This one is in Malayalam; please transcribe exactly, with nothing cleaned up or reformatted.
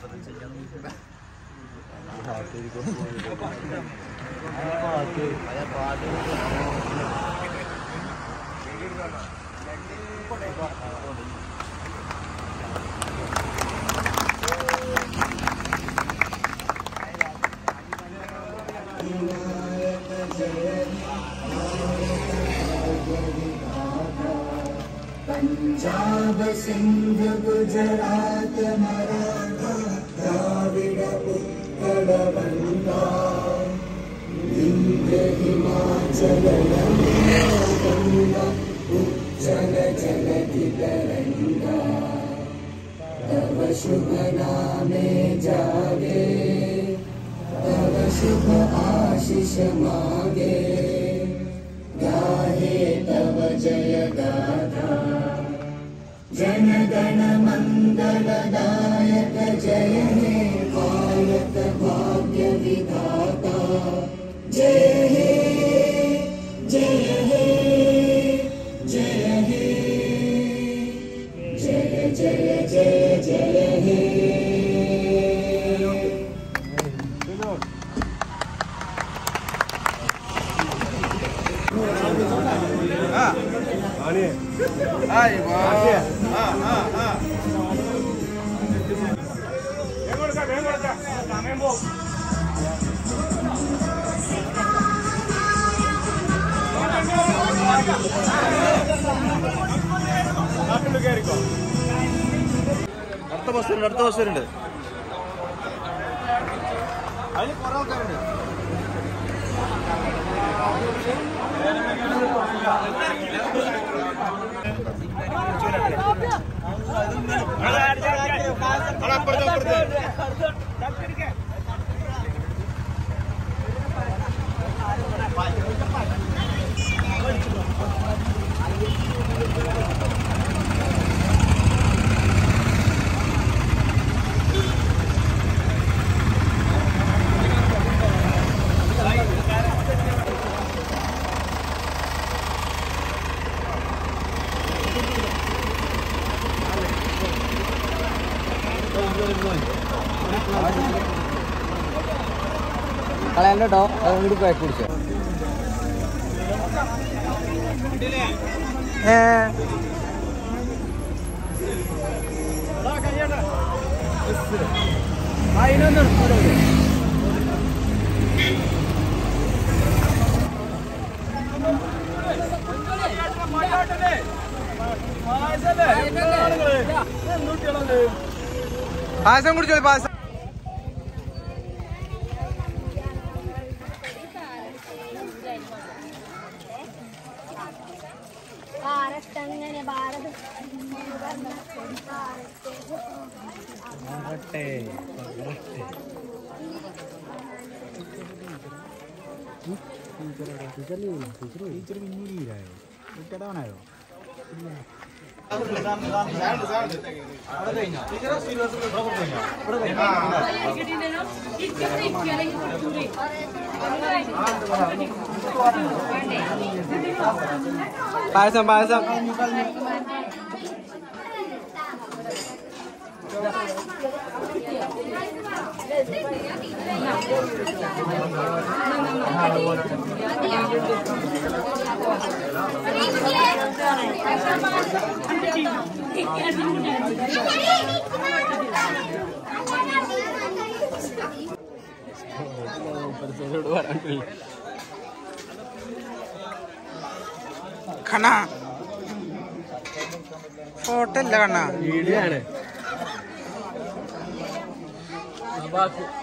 पंजाब सिंध गुजरात मराठा द्राविड उत्कल बंगा विंध्य हिमाचल गंगा उज्जल जलधि तरंगा तव शुभ नामे जागे तव शुभ आशीष मागे गाहे तव जय गाथा जन गण मंगलदायक जय हे पालक भाग्य विधाता जय हे जय हे जय हे जय जय जय जय हे Ay, wow. Ah, ah, ah. Vengo acá, vengo acá. Dame vos. അടുത്ത ബസ്സുണ്ട് അടുത്ത ബസ്സുണ്ട് അതിന് കുറെ ആൾക്കാരുണ്ട് കളയാൻ കേട്ടോ അങ്ങോട്ട് പോയി കുടിച്ചോ ഏ അതിനൊന്നും പായസം കുടിച്ചോളൂ പായസം ടീച്ചർ പിന്നീടായോ കിട്ടടാനായോ പായസം പായസം കണ്ണ ഫോട്ടോ ഇല്ല കണ്ണ വീഡിയോ ആണ്